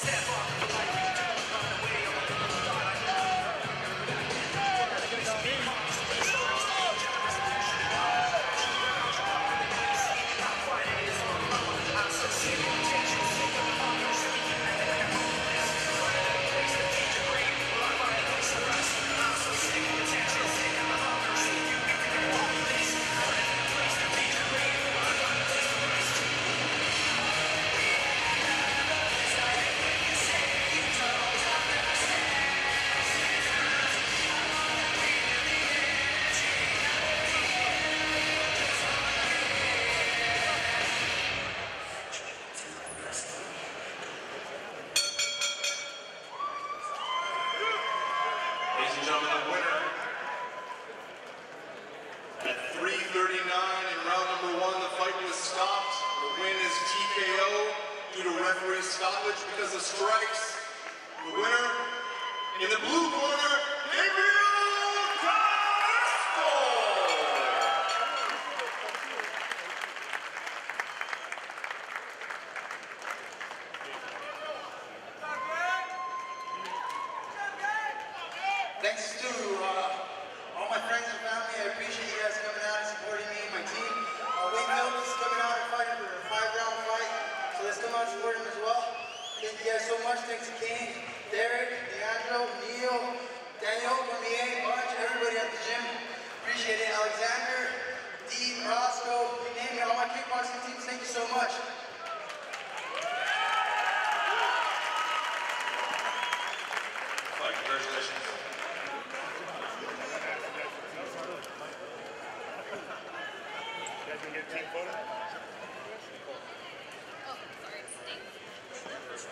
Ladies and gentlemen, the winner at 3:39 in round number 1, the fight was stopped. The win is TKO due to referee stoppage because of strikes. The winner in the blue corner, Gabriel Carrasco! Thanks to all my friends and family. I appreciate you guys coming out and supporting me and my team. Wayne Helms is coming out and fighting for a 5-round fight, so let's come out and support him as well. Thank you guys so much. Thanks to Kane, Derek, Leandro, Neil, Daniel, Cormier, Bunch, everybody at the gym. Appreciate it. Alexander, Dee, Roscoe, you name it, all my kickboxing teams, thank you so much. Congratulations. You guys can get a team photo? Oh, sorry. Thanks.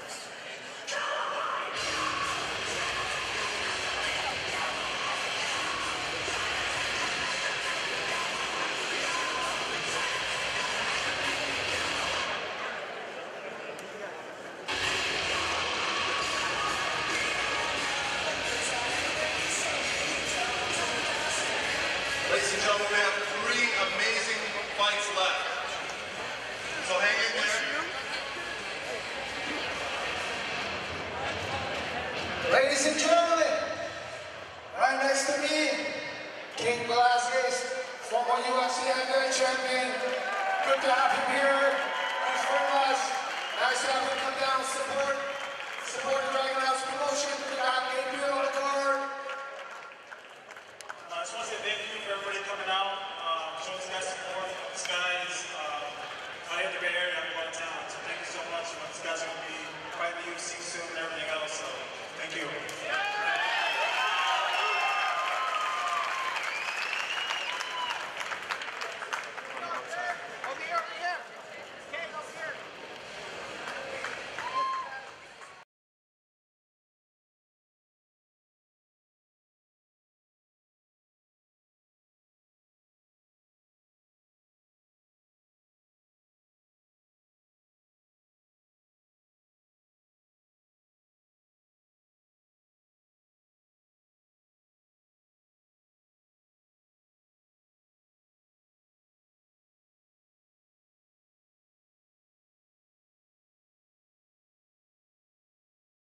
Ladies and gentlemen, we have 3 amazing fights left. So hang in there. Ladies and gentlemen, right next to me, King Velasquez, former UFC heavyweight champion. Good to have him here.